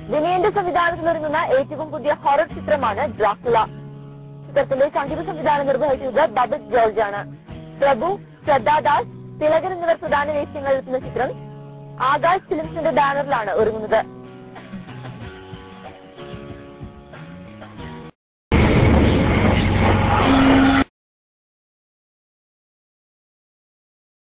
വിനയന്റെ സംവിധാനത്തിലൊരുങ്ങുന്ന ഏറ്റവും പുതിയ ഹൊറർ ചിത്രമാണ് ഡ്രാക്കുള. ചിത്രത്തിന്റെ സംഗീത സംവിധാനം നിർവഹിച്ചത് ബബിത് ജോർജ് ആണ്. പ്രഭു, ശ്രദ്ധാദാസ്, തിലകൻ എന്നിവർ പ്രധാന വേഷങ്ങളിലെത്തുന്ന ചിത്രം ആകാശ് ഫിലിംസിന്റെ ബാനറിലാണ് ഒരുങ്ങുന്നത്.